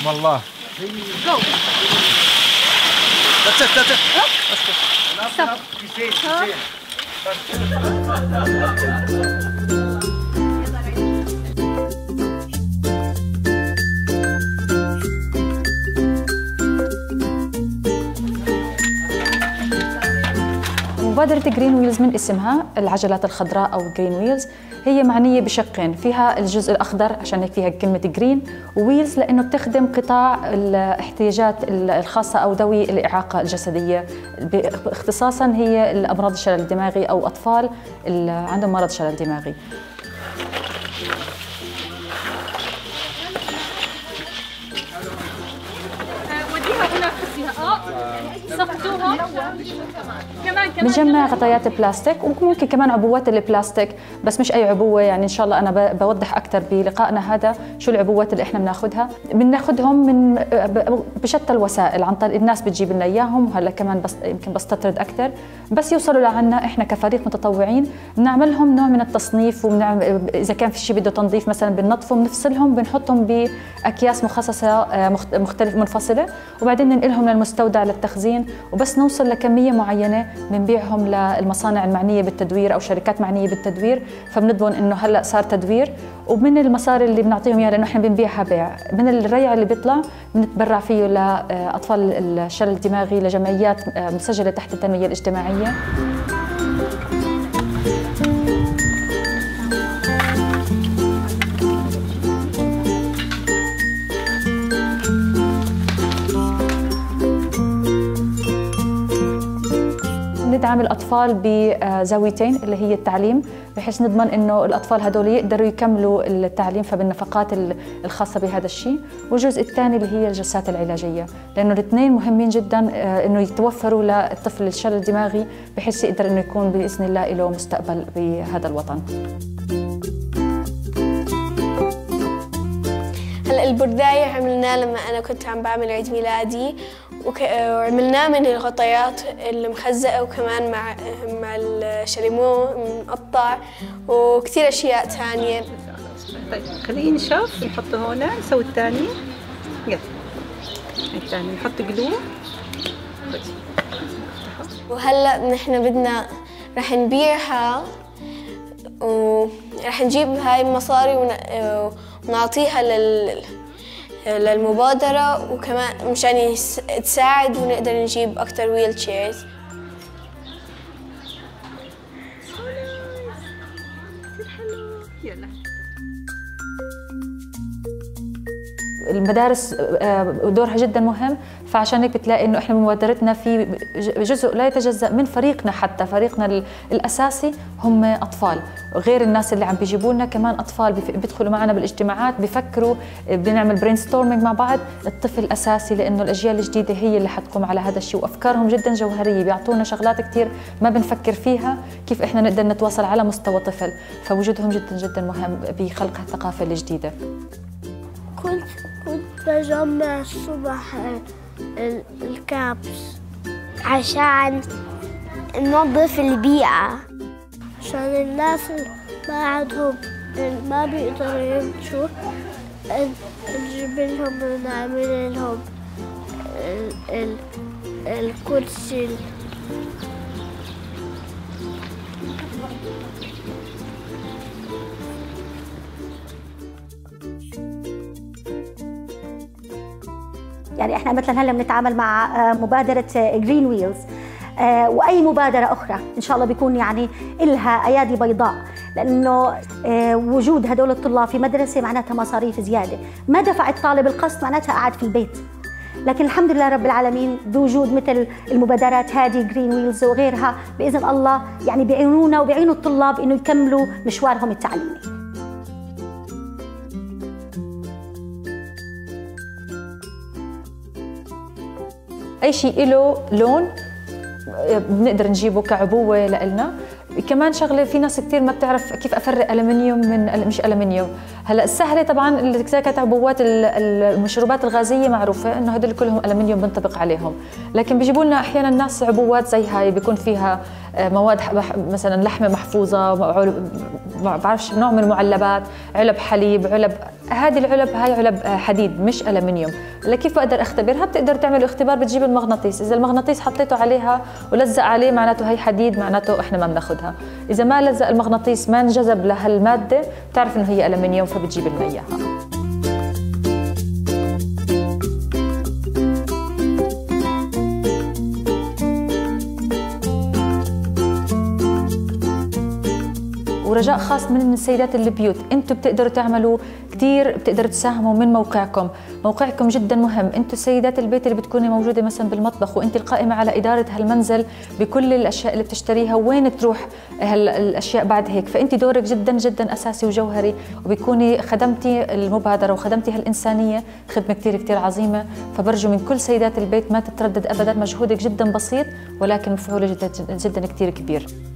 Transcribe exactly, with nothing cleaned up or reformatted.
والله. Go. That's it, that's it. Stop. مبادرة جرين ويلز من اسمها العجلات الخضراء أو جرين ويلز هي معنية بشقين، فيها الجزء الأخضر عشان هيك فيها كلمة جرين، وويلز لأنه بتخدم قطاع الاحتياجات الخاصة أو ذوي الإعاقة الجسدية، اختصاصاً هي الأمراض الشلل الدماغي أو أطفال عندهم مرض شلل دماغي. بنجمع غطيات بلاستيك وممكن كمان عبوات البلاستيك، بس مش اي عبوه، يعني ان شاء الله انا بوضح اكثر بلقائنا هذا شو العبوات اللي احنا بناخذها. بناخذهم من بشتى الوسائل، عن طريق الناس بتجيب لنا اياهم، وهلا كمان بس يمكن بستطرد اكثر، بس يوصلوا لعنا احنا كفريق متطوعين بنعمل لهم نوع من التصنيف، وبنعمل اذا كان في شيء بده تنظيف مثلا بننظفهم، بنفصلهم، بنحطهم باكياس مخصصه مختلف منفصله، وبعدين ننقلهم للمستودع للتخزين، وبس نوصل لكميه معينه بنبيعهم للمصانع المعنيه بالتدوير او شركات معنيه بالتدوير، فبنضمن انه هلا صار تدوير، ومن المصاري اللي بنعطيهم اياها لانه احنا بنبيعها بيع، من الريع اللي بيطلع بنتبرع فيه لاطفال الشلل الدماغي لجمعيات مسجله تحت التنميه الاجتماعيه. ندعم الأطفال بزاويتين اللي هي التعليم، بحيث نضمن إنه الأطفال هدول يقدروا يكملوا التعليم فبالنفقات الخاصة بهذا الشيء، والجزء الثاني اللي هي الجلسات العلاجية، لأنه الاثنين مهمين جدا إنه يتوفروا للطفل الشلل الدماغي بحيث يقدر إنه يكون بإذن الله له مستقبل بهذا الوطن. هلا البرداية عملناه لما أنا كنت عم بعمل عيد ميلادي، وعملناه من الغطيات المخزقة، وكمان مع مع الشاليمو مقطع وكثير أشياء ثانية. طيب خليه ينشف، نحطه هون، نسوي الثاني، يلا الثاني نحط قلوب. وهلا نحن بدنا رح نبيعها، ورح نجيب هاي المصاري ونعطيها لل للمبادرة، وكمان مشان تساعد ونقدر نجيب أكثر ويل تشيرز. المدارس دورها جدا مهم، فعشان هيك بتلاقي انه احنا بمبادرتنا في جزء لا يتجزأ من فريقنا، حتى فريقنا الاساسي هم اطفال، غير الناس اللي عم بيجيبوا لنا كمان اطفال بيدخلوا معنا بالاجتماعات، بيفكروا، بنعمل برين ستورمينج مع بعض. الطفل الاساسي، لانه الاجيال الجديده هي اللي حتقوم على هذا الشيء، وافكارهم جدا جوهريه، بيعطونا شغلات كثير ما بنفكر فيها كيف احنا نقدر نتواصل على مستوى طفل، فوجودهم جدا جدا مهم بخلق الثقافه الجديده. كنت كنت بجمع الصبح الكابس عشان ننظف البيئة، عشان الناس ما عندهم ما بيقدروا يمشوا نجيب لهم ونعمل لهم الكرسي. يعني احنا مثلا هلا بنتعامل مع مبادره جرين ويلز، واي مبادره اخرى ان شاء الله بيكون يعني لها ايادي بيضاء، لانه وجود هدول الطلاب في مدرسه معناتها مصاريف زياده، ما دفع الطالب القسط معناتها قاعد في البيت، لكن الحمد لله رب العالمين بوجود مثل المبادرات هذه جرين ويلز وغيرها باذن الله يعني بيعينونا وبيعينوا الطلاب انه يكملوا مشوارهم التعليمي. اي شيء له لون بنقدر نجيبه كعبوه لإلنا. كمان شغله في ناس كثير ما بتعرف كيف افرق الومنيوم من مش الومنيوم. هلا السهله طبعا اللي كانت عبوات المشروبات الغازيه معروفه انه هدول كلهم الومنيوم بنطبق عليهم، لكن بيجيبوا لنا احيانا الناس عبوات زي هاي بيكون فيها مواد مثلا لحمه محفوظه بعرفش نوع من المعلبات، علب حليب، علب، هذه العلب هاي علب حديد مش ألمنيوم. كيف بقدر اختبرها؟ بتقدر تعمل اختبار، بتجيب المغناطيس، اذا المغناطيس حطيته عليها ولزق عليه معناته هي حديد، معناته احنا ما بناخذها. اذا ما لزق المغناطيس ما انجذب لهالماده بتعرف انه هي ألمنيوم فبتجيب لنا اياها. ورجاء خاص من السيدات البيوت، انتم بتقدروا تعملوا كثير، بتقدروا تساهموا من موقعكم، موقعكم جدا مهم. انتم سيدات البيت اللي بتكوني موجوده مثلا بالمطبخ وانت القائمه على اداره هالمنزل بكل الاشياء اللي بتشتريها، وين تروح هالاشياء بعد هيك، فانت دورك جدا جدا اساسي وجوهري، وبيكوني خدمتي المبادره وخدمتي هالانسانيه خدمه كثير كثير عظيمه. فبرجو من كل سيدات البيت ما تتردد ابدا، مجهودك جدا بسيط ولكن مفعوله جدا جدا كثير كبير.